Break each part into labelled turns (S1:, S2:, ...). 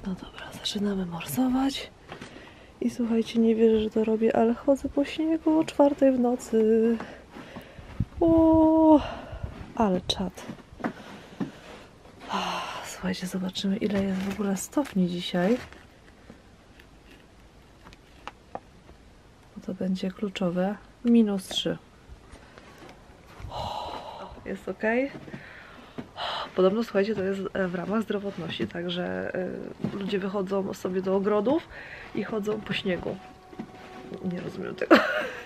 S1: No dobra, zaczynamy morsować. I słuchajcie, nie wierzę, że to robię, ale chodzę po śniegu o 4 w nocy. O, ale czad. Słuchajcie, zobaczymy, ile jest w ogóle stopni dzisiaj. Bo to będzie kluczowe. -3. Jest ok. Podobno, słuchajcie, to jest w ramach zdrowotności, także ludzie wychodzą sobie do ogrodów i chodzą po śniegu. Nie rozumiem tego.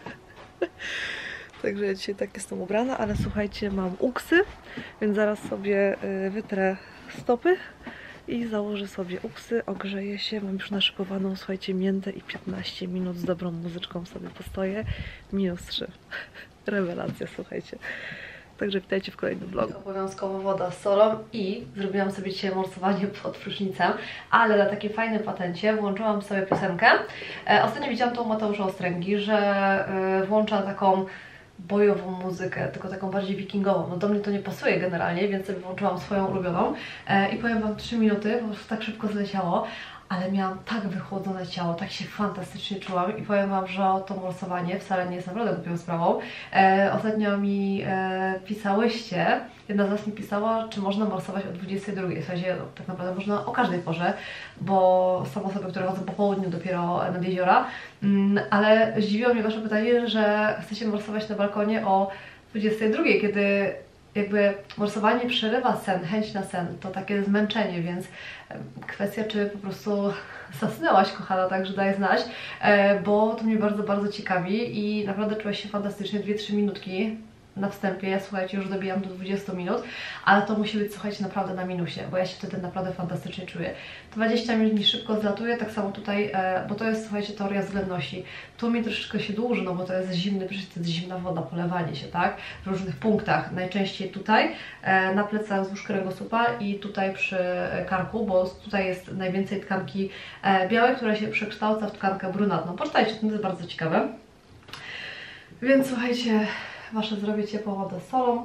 S1: Także ja dzisiaj tak jestem ubrana, ale słuchajcie, mam uksy, więc zaraz sobie wytrę stopy i założę sobie uksy, ogrzeję się, mam już naszykowaną, słuchajcie, miętę i 15 minut z dobrą muzyczką sobie postoję. -3. Rewelacja, słuchajcie. Także witajcie w kolejnym vlogu. Obowiązkowo woda z solą i zrobiłam sobie dzisiaj morsowanie pod prysznicem, ale na takim fajnym patencie włączyłam sobie piosenkę. Ostatnio widziałam tą Mateusza Ostręgi, że włącza taką bojową muzykę, tylko taką bardziej wikingową. No do mnie to nie pasuje generalnie, więc sobie włączyłam swoją ulubioną i powiem Wam 3 minuty, po prostu tak szybko zleciało, ale miałam tak wychłodzone ciało, tak się fantastycznie czułam i powiem Wam, że to morsowanie wcale nie jest naprawdę głupią sprawą. Ostatnio mi pisałyście, jedna z Was mi pisała, czy można morsować o 22. W sensie, no, tak naprawdę można o każdej porze, bo są osoby, które chodzą po południu dopiero nad jeziora, ale zdziwiło mnie Wasze pytanie, że chcecie morsować na balkonie o 22, kiedy jakby morsowanie przerywa sen, chęć na sen, to takie zmęczenie, więc kwestia, czy po prostu zasnęłaś, kochana, także daj znać, bo to mnie bardzo, bardzo ciekawi i naprawdę czułaś się fantastycznie, 2-3 minutki na wstępie, słuchajcie, już dobijam do 20 minut, ale to musi być, słuchajcie, naprawdę na minusie, bo ja się wtedy naprawdę fantastycznie czuję. 20 minut mi szybko zlatuje, tak samo tutaj, bo to jest, słuchajcie, teoria względności. Tu mi troszeczkę się dłuży, no bo to jest zimny prysznic, to jest zimna woda, polewanie się, tak? W różnych punktach, najczęściej tutaj, na plecach wzdłuż kręgosłupa i tutaj przy karku, bo tutaj jest najwięcej tkanki białej, która się przekształca w tkankę brunatną. Poczytajcie, to jest bardzo ciekawe. Więc słuchajcie, Wasze zdrowie, ciepła woda z solą.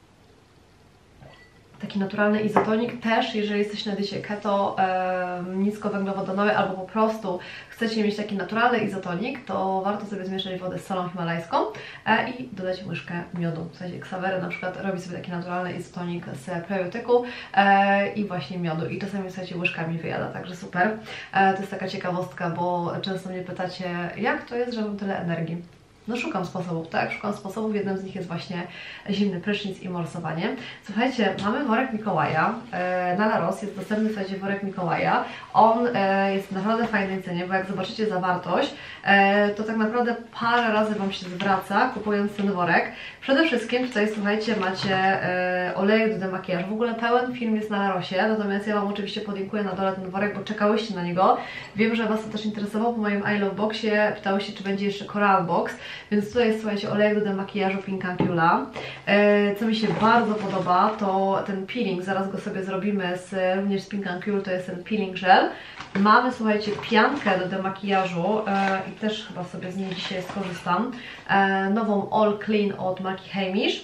S1: Taki naturalny izotonik też, jeżeli jesteście na diecie keto, niskowęglowodanowej albo po prostu chcecie mieć taki naturalny izotonik, to warto sobie zmieszać wodę z solą himalajską i dodać łyżkę miodu. W sensie Xavery na przykład robi sobie taki naturalny izotonik z prebiotyku i właśnie miodu i czasami, słuchajcie, łyżkami wyjada, także super. To jest taka ciekawostka, bo często mnie pytacie, jak to jest, że mam tyle energii. No szukam sposobów, tak? Szukam sposobów, jednym z nich jest właśnie zimny prysznic i morsowanie. Słuchajcie, mamy worek Mikołaja, na Laros jest dostępny, słuchajcie, worek Mikołaja. On jest w naprawdę fajnej cenie, bo jak zobaczycie zawartość, to tak naprawdę parę razy Wam się zwraca, kupując ten worek. Przede wszystkim tutaj, słuchajcie, macie olejek do demakijażu. W ogóle pełen film jest na Larosie, natomiast ja Wam oczywiście podlinkuję na dole ten worek, bo czekałyście na niego. Wiem, że Was to też interesowało po moim I Love Boxie, pytałyście, czy będzie jeszcze Coral Box. Więc tutaj jest, słuchajcie, olejek do demakijażu Pink Ancula. Co mi się bardzo podoba, to ten peeling, zaraz go sobie zrobimy również z Pink Ancula, to jest ten peeling gel. Mamy, słuchajcie, piankę do demakijażu i też chyba sobie z niej dzisiaj skorzystam. Nową All Clean od marki Heimish.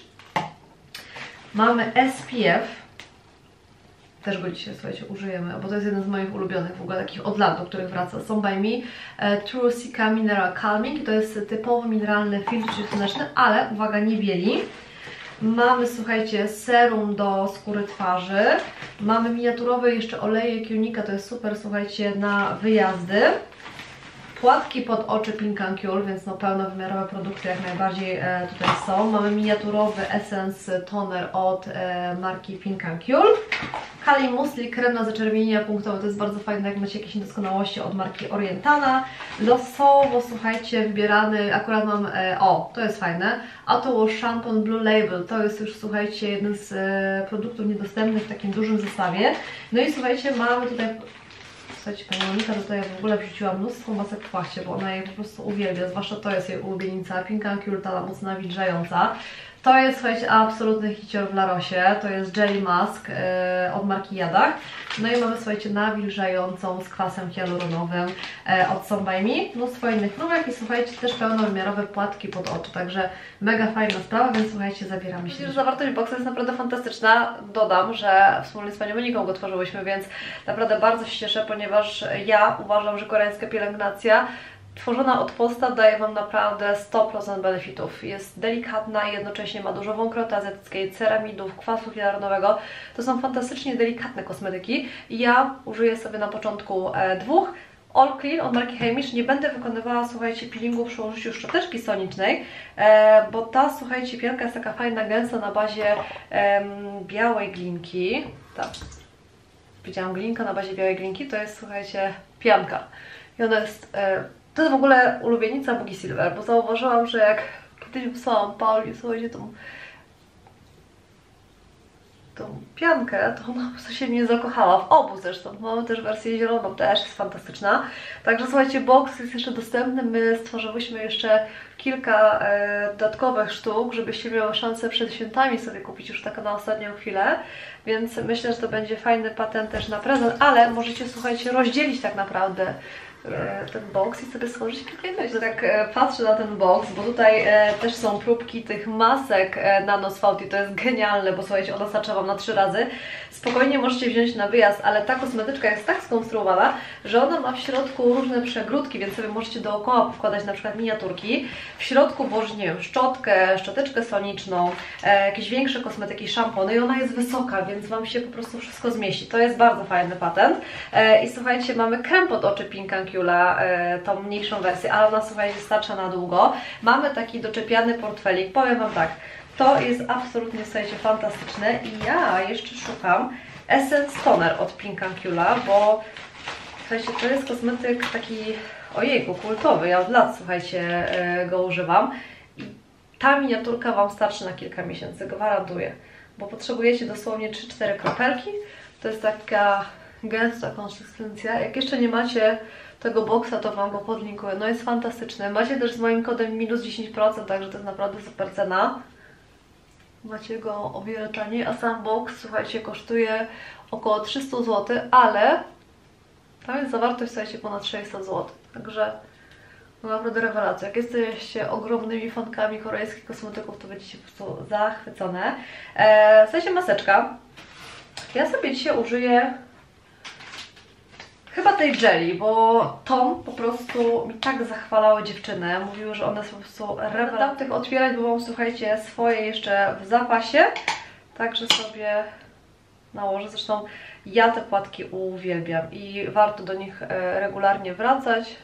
S1: Mamy SPF. Też go dzisiaj, słuchajcie, użyjemy, bo to jest jeden z moich ulubionych w ogóle takich od lat, do których wraca. Są by me True Sika Mineral Calming i to jest typowo mineralny filtr słoneczny, ale uwaga, nie bieli. Mamy, słuchajcie, serum do skóry twarzy. Mamy miniaturowy jeszcze olejek Unika, to jest super, słuchajcie, na wyjazdy. Płatki pod oczy Pink Ancula, więc no pełnowymiarowe produkty jak najbardziej tutaj są. Mamy miniaturowy Essence Toner od marki Pink Ancula. Kali Musli, krem na zaczerwienienia punktowe, to jest bardzo fajne, jak macie jakieś niedoskonałości od marki Orientana. Losowo, słuchajcie, wybierany, akurat mam, to jest fajne, Auto Wash Shampoo Blue Label, to jest już, słuchajcie, jeden z produktów niedostępnych w takim dużym zestawie. No i słuchajcie, mamy tutaj, słuchajcie, pani Monika tutaj w ogóle wrzuciła mnóstwo masek w płachcie, bo ona je po prostu uwielbia, zwłaszcza to jest jej ulubienica, Pink Ancula, ta mocno nawilżająca. To jest, słuchajcie, absolutny hicior w Larosie. To jest Jelly Mask od marki Jadach. No i mamy, słuchajcie, nawilżającą z kwasem hialuronowym od Some By Me. Mnóstwo innych nówek i słuchajcie, też pełnowymiarowe płatki pod oczy. Także mega fajna sprawa, więc słuchajcie, zabieramy się. Myślę, że zawartość boxa jest naprawdę fantastyczna. Dodam, że wspólnie z panią Moniką go tworzyłyśmy, więc naprawdę bardzo się cieszę, ponieważ ja uważam, że koreańska pielęgnacja tworzona od podstaw daje Wam naprawdę 100% benefitów. Jest delikatna i jednocześnie ma dużo wąkroty azjatyckiej, ceramidów, kwasu hialuronowego. To są fantastycznie delikatne kosmetyki i ja użyję sobie na początku dwóch. All Clean od marki Heimish. Nie będę wykonywała, słuchajcie, peelingu przy użyciu szczoteczki sonicznej, bo ta, słuchajcie, pianka jest taka fajna, gęsta na bazie białej glinki. Tak, widziałam glinka na bazie białej glinki, to jest, słuchajcie, pianka. I ona jest... To jest w ogóle ulubienica Boogie Silver, bo zauważyłam, że jak kiedyś wysłałam Pauli, słuchajcie, tą piankę, to ona po prostu się w mnie zakochała. W obu zresztą. Mamy też wersję zieloną, też jest fantastyczna. Także słuchajcie, box jest jeszcze dostępny. My stworzyłyśmy jeszcze kilka dodatkowych sztuk, żebyście miały szansę przed świętami sobie kupić już tak na ostatnią chwilę. Więc myślę, że to będzie fajny patent też na prezent, ale możecie, słuchajcie, rozdzielić tak naprawdę ten box i sobie stworzyć kilka innych. Tak patrzę na ten box, bo tutaj też są próbki tych masek Nano Sfauti. To jest genialne, bo słuchajcie, ona starcza Wam na 3 razy. Spokojnie możecie wziąć na wyjazd, ale ta kosmetyczka jest tak skonstruowana, że ona ma w środku różne przegródki, więc sobie możecie dookoła wkładać na przykład miniaturki. W środku włożyć, nie wiem, szczotkę, szczoteczkę soniczną, jakieś większe kosmetyki, szampony i ona jest wysoka, więc Wam się po prostu wszystko zmieści. To jest bardzo fajny patent. I słuchajcie, mamy krem pod oczy Pink Ancula, tą mniejszą wersję, ale ona, słuchajcie, starcza na długo. Mamy taki doczepiany portfelik. Powiem Wam tak, to jest absolutnie, słuchajcie, fantastyczne i ja jeszcze szukam Essence Toner od Pink Ancula, bo słuchajcie, to jest kosmetyk taki, ojejku, kultowy. Ja od lat, słuchajcie, go używam i ta miniaturka Wam starczy na kilka miesięcy, gwarantuję, bo potrzebujecie dosłownie 3-4 kropelki. To jest taka gęsta konsystencja. Jak jeszcze nie macie tego boxa, to Wam go podlinkuję. No jest fantastyczny. Macie też z moim kodem minus 10%, także to jest naprawdę super cena. Macie go o wiele taniej, a sam box, słuchajcie, kosztuje około 300 zł, ale tam jest zawartość, słuchajcie, ponad 600 zł. Także no naprawdę rewelacja. Jak jesteście ogromnymi fankami koreańskich kosmetyków, to będziecie po prostu zachwycone. Słuchajcie, maseczka. Ja sobie dzisiaj użyję chyba tej jelly, bo tą po prostu mi tak zachwalały dziewczyny. Mówiły, że one są po prostu rewelacyjne. Dam tych otwierać, bo mam, słuchajcie, swoje jeszcze w zapasie. Także sobie nałożę. Zresztą ja te płatki uwielbiam i warto do nich regularnie wracać.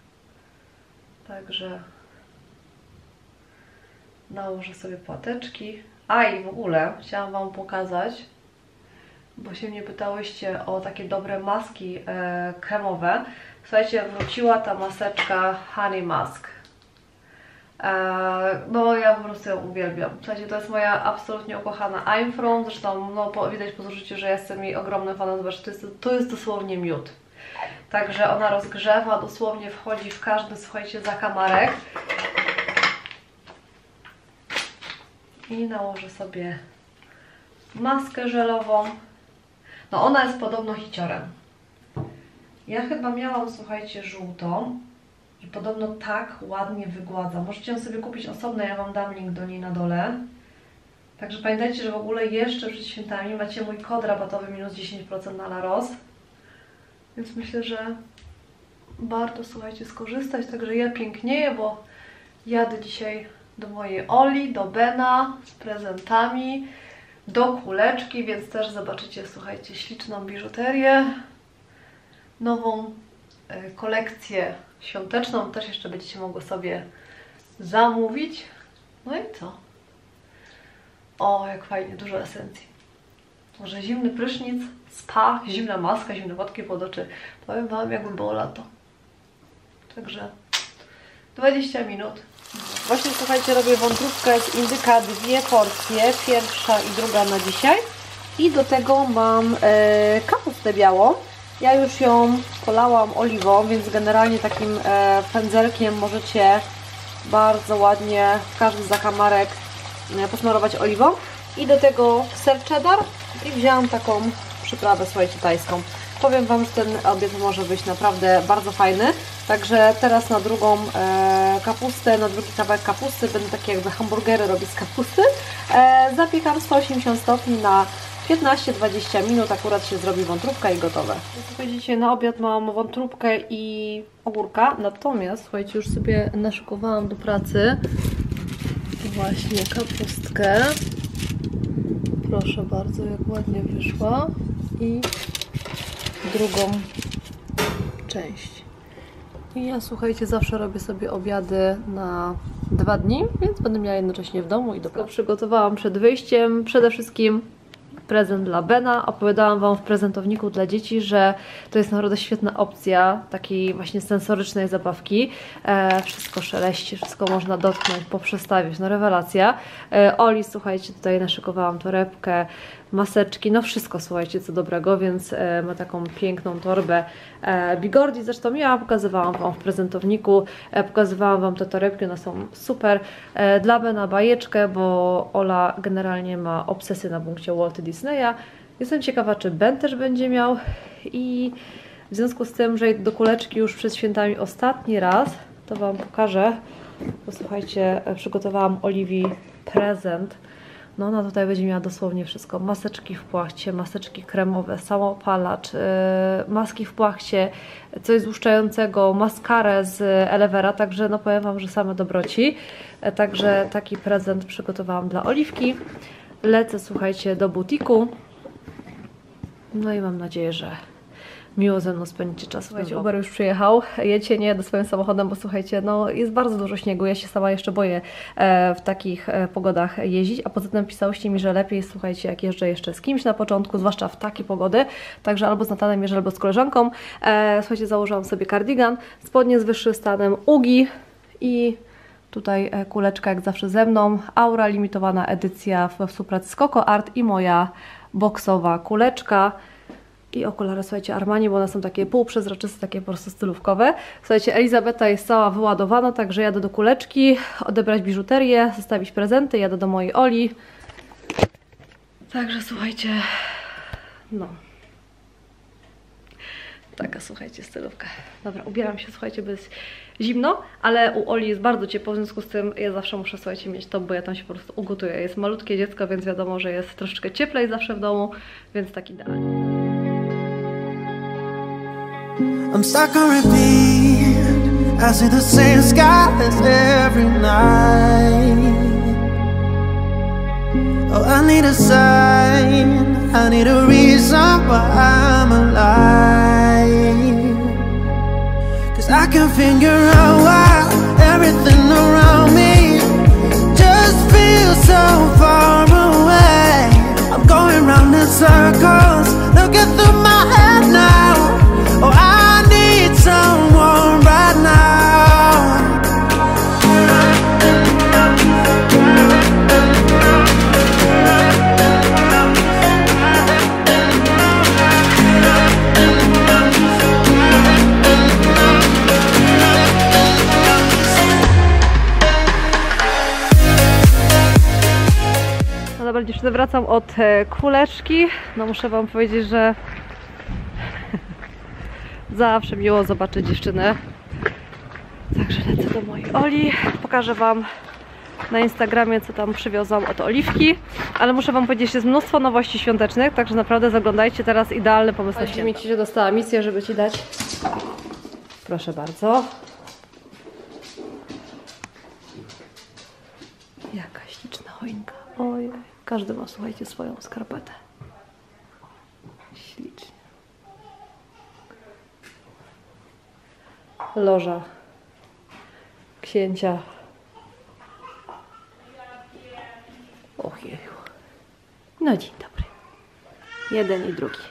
S1: Także nałożę sobie płateczki. A i w ogóle chciałam Wam pokazać, bo się mnie pytałyście o takie dobre maski kremowe. Słuchajcie, wróciła ta maseczka Honey Mask. No ja po prostu ją uwielbiam. Słuchajcie, to jest moja absolutnie ukochana I'm From. Zresztą no, widać po zużyciu, że jestem jej ogromnym fanem. Zobaczcie, to jest dosłownie miód. Także ona rozgrzewa, dosłownie wchodzi w każdy, słuchajcie, zakamarek. I nałożę sobie maskę żelową. No ona jest podobno hiciorem. Ja chyba miałam, słuchajcie, żółtą i podobno tak ładnie wygładza. Możecie ją sobie kupić osobno, ja Wam dam link do niej na dole. Także pamiętajcie, że w ogóle jeszcze przed świętami macie mój kod rabatowy minus 10% na Laros. Więc myślę, że warto, słuchajcie, skorzystać. Także ja pięknieję, bo jadę dzisiaj do mojej Oli, do Bena z prezentami, do kuleczki, więc też zobaczycie, słuchajcie, śliczną biżuterię, nową kolekcję świąteczną, też jeszcze będziecie mogły sobie zamówić. No i co? O, jak fajnie, dużo esencji. Może zimny prysznic, spa, zimna maska, zimne wodki pod oczy. Powiem Wam, jakby było lato. Także 20 minut. Właśnie, słuchajcie, robię wątróbkę z indyka, 2 porcje, pierwsza i druga na dzisiaj. I do tego mam kapustę białą. Ja już ją polałam oliwą, więc generalnie takim pędzelkiem możecie bardzo ładnie w każdy zakamarek posmarować oliwą. I do tego ser cheddar i wzięłam taką przyprawę, słuchajcie, tajską. Powiem Wam, że ten obiad może być naprawdę bardzo fajny. Także teraz na drugą kapustę, na drugi kawałek kapusty, będę takie jakby hamburgery robić z kapusty. Zapiekam 180 stopni na 15-20 minut, akurat się zrobi wątróbka i gotowe. Słuchajcie, dzisiaj na obiad mam wątróbkę i ogórka, natomiast słuchajcie, już sobie naszykowałam do pracy właśnie kapustkę. Proszę bardzo, jak ładnie wyszła. I drugą część. I ja, słuchajcie, zawsze robię sobie obiady na 2 dni, więc będę miała jednocześnie w domu i do pracy. Przygotowałam przed wyjściem przede wszystkim prezent dla Bena. Opowiadałam Wam w prezentowniku dla dzieci, że to jest naprawdę świetna opcja takiej właśnie sensorycznej zabawki. Wszystko szeleści, wszystko można dotknąć, poprzestawiać. No rewelacja. Oli, słuchajcie, tutaj naszykowałam torebkę, maseczki, no wszystko, słuchajcie, co dobrego, więc ma taką piękną torbę Bigordi. Zresztą ja pokazywałam Wam w prezentowniku, pokazywałam Wam te torebki, one są super. Dla Bena bajeczkę, bo Ola generalnie ma obsesję na punkcie Walta Disneya. Jestem ciekawa, czy Ben też będzie miał i w związku z tym, że do kuleczki już przed świętami ostatni raz, to Wam pokażę, bo słuchajcie, przygotowałam Oliwii prezent. No ona tutaj będzie miała dosłownie wszystko. Maseczki w płachcie, maseczki kremowe, samoopalacz, maski w płachcie, coś złuszczającego, maskarę z Elevera, także no powiem Wam, że same dobroci. Także taki prezent przygotowałam dla Oliwki. Lecę, słuchajcie, do butiku. No i mam nadzieję, że miło ze mną spędzicie czas. Słuchajcie, Uber już przyjechał, jedzie, nie jadę swoim samochodem, bo słuchajcie, no jest bardzo dużo śniegu, ja się sama jeszcze boję w takich pogodach jeździć, a poza tym pisałyście mi, że lepiej, słuchajcie, jak jeżdżę jeszcze z kimś na początku, zwłaszcza w takie pogody, także albo z Natanem jeżdżę, albo z koleżanką. Słuchajcie, założyłam sobie kardigan, spodnie z wyższym stanem, ugi i tutaj kuleczka jak zawsze ze mną, Aura, limitowana edycja we współpracy z Coco Art i moja boksowa kuleczka. I okulary, słuchajcie, Armani, bo one są takie półprzezroczyste, takie po prostu stylówkowe. Słuchajcie, Elizabeta jest cała wyładowana, także jadę do kuleczki, odebrać biżuterię, zostawić prezenty, jadę do mojej Oli. Także słuchajcie, no. Taka, słuchajcie, stylówka. Dobra, ubieram się, słuchajcie, bo jest zimno, ale u Oli jest bardzo ciepło, w związku z tym ja zawsze muszę, słuchajcie, mieć top, bo ja tam się po prostu ugotuję. Jest malutkie dziecko, więc wiadomo, że jest troszeczkę cieplej zawsze w domu, więc tak idealnie.
S2: I'm stuck on repeat. I see the same skies every night. Oh, I need a sign. I need a reason why I'm alive. 'Cause I can figure out why everything around me just feels so far away. I'm going round in circles, looking through my head now. Oh, I need someone right now.
S1: No dobra, dziewczyny, wracam od kuleczki. No muszę Wam powiedzieć, że zawsze miło zobaczyć dziewczynę. Także lecę do mojej Oli. Pokażę Wam na Instagramie, co tam przywiozłam od Oliwki. Ale muszę Wam powiedzieć, że jest mnóstwo nowości świątecznych, także naprawdę zaglądajcie, teraz idealny pomysł na święta. Ci się dostała misję, żeby Ci dać. Proszę bardzo. Jaka śliczna choinka. Oj, każdy ma, słuchajcie, swoją skarpetę. Ślicznie. Loża księcia. Ojeju. No dzień dobry. Jeden i drugi.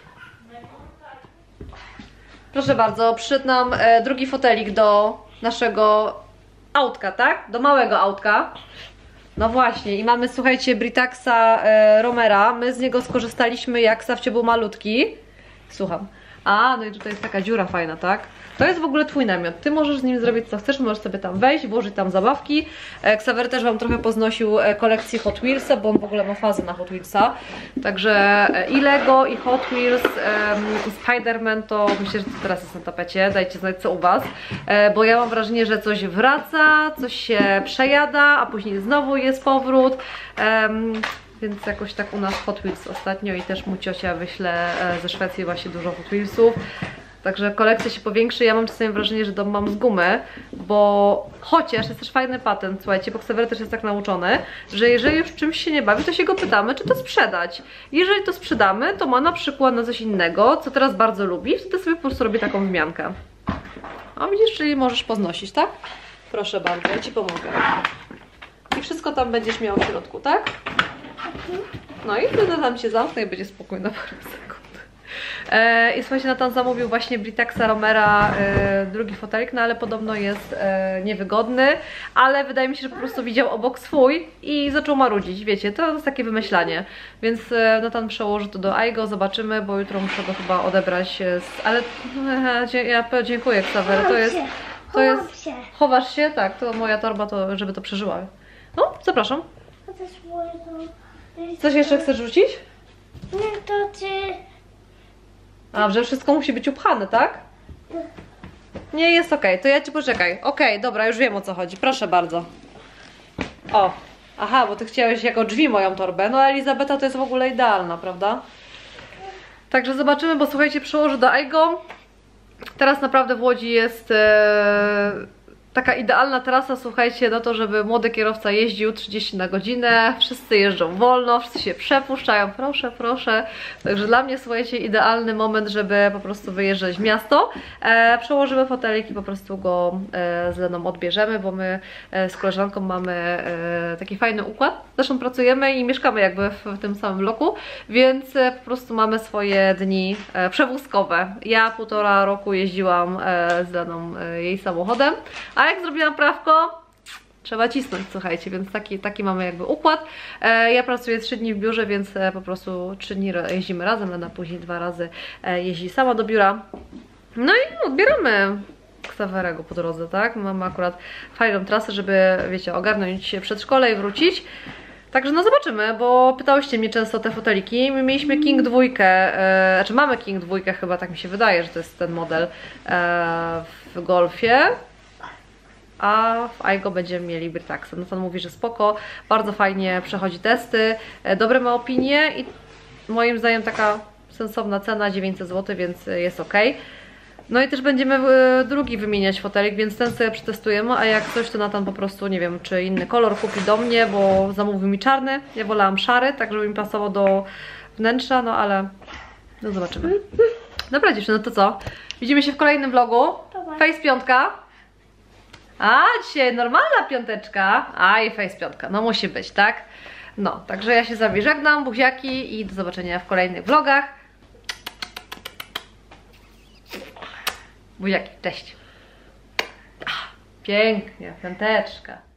S1: Proszę bardzo, przyszedł nam drugi fotelik do naszego autka, tak? Do małego autka. No właśnie, i mamy, słuchajcie, Britaxa Romera. My z niego skorzystaliśmy, jak Safcio był malutki. Słucham. A, no i tutaj jest taka dziura fajna, tak? To jest w ogóle twój namiot. Ty możesz z nim zrobić co chcesz, możesz sobie tam wejść, włożyć tam zabawki. Xaver też wam trochę poznosił kolekcję Hot Wheelsa, bo on w ogóle ma fazę na Hot Wheelsa. Także i Lego, i Hot Wheels, i Spider-Man to myślę, że to teraz jest na tapecie. Dajcie znać co u was. Bo ja mam wrażenie, że coś wraca, coś się przejada, a później znowu jest powrót. Więc jakoś tak u nas Hot Wheels ostatnio i też mu ciocia wyśle ze Szwecji właśnie dużo Hot Wheelsów. Także kolekcja się powiększy. Ja mam czasami wrażenie, że dom mam z gumy, bo chociaż jest też fajny patent, słuchajcie, bo Xaver też jest tak nauczony, że jeżeli już czymś się nie bawi, to się go pytamy, czy to sprzedać. Jeżeli to sprzedamy, to ma na przykład na coś innego, co teraz bardzo lubi, wtedy sobie po prostu robi taką wymiankę. A widzisz, czyli możesz poznosić, tak? Proszę bardzo, ja ci pomogę. I wszystko tam będziesz miał w środku, tak? No i wtedy tam się zamknę i będzie spokój na parę sekund. I słuchajcie, Natan zamówił właśnie Britaxa Romera drugi fotelik, no ale podobno jest niewygodny, ale wydaje mi się, że po prostu widział obok swój i zaczął marudzić, wiecie, to jest takie wymyślanie, więc Natan przełoży to do Aigo, zobaczymy, bo jutro muszę go chyba odebrać, ale ja dziękuję, Xaver, to jest, chowasz się? Tak, to moja torba, to żeby to przeżyła. No, zapraszam. Coś jeszcze chcesz rzucić?
S3: Nie, to ty...
S1: A, że wszystko musi być upchane, tak? Nie, jest okej, to ja ci poczekaj. Okej, dobra, już wiem o co chodzi, proszę bardzo. O, aha, bo ty chciałeś jako drzwi moją torbę. No Elizabeta to jest w ogóle idealna, prawda? Także zobaczymy, bo słuchajcie, przyłożę do Aigo. Teraz naprawdę w Łodzi jest taka idealna trasa, słuchajcie, na to, żeby młody kierowca jeździł 30 na godzinę, wszyscy jeżdżą wolno, wszyscy się przepuszczają, proszę, proszę. Także dla mnie, słuchajcie, idealny moment, żeby po prostu wyjeżdżać w miasto. Przełożymy fotelik i po prostu go z Leną odbierzemy, bo my z koleżanką mamy taki fajny układ. Zresztą pracujemy i mieszkamy jakby w tym samym bloku, więc po prostu mamy swoje dni przewózkowe. Ja 1,5 roku jeździłam z Leną jej samochodem, a jak zrobiłam prawko, trzeba cisnąć, słuchajcie, więc taki mamy jakby układ. Ja pracuję 3 dni w biurze, więc po prostu 3 dni jeździmy razem, Lena później 2 razy jeździ sama do biura. No i odbieramy Xaverego po drodze, tak? Mamy akurat fajną trasę, żeby, wiecie, ogarnąć przedszkole i wrócić. Także no zobaczymy, bo pytałyście mnie często o te foteliki. My mieliśmy King 2, znaczy mamy King 2 chyba, tak mi się wydaje, że to jest ten model w Golfie. A w Aigo będziemy mieli Britaxa. No to on mówi, że spoko, bardzo fajnie przechodzi testy, dobre ma opinie i moim zdaniem taka sensowna cena, 900 zł, więc jest ok. No i też będziemy drugi wymieniać fotelik, więc ten sobie przetestujemy, a jak coś to Natan po prostu, nie wiem, czy inny kolor kupi do mnie, bo zamówił mi czarny, ja wolałam szary, tak żeby mi pasował do wnętrza, no ale no zobaczymy. Dobra dziewczyny, no to co? Widzimy się w kolejnym vlogu. Face 5. A, dzisiaj normalna 5. A, i face 5. No musi być, tak? No, także ja się z wami żegnam, buziaki i do zobaczenia w kolejnych vlogach. Buziaki, cześć. Pięknie, 5.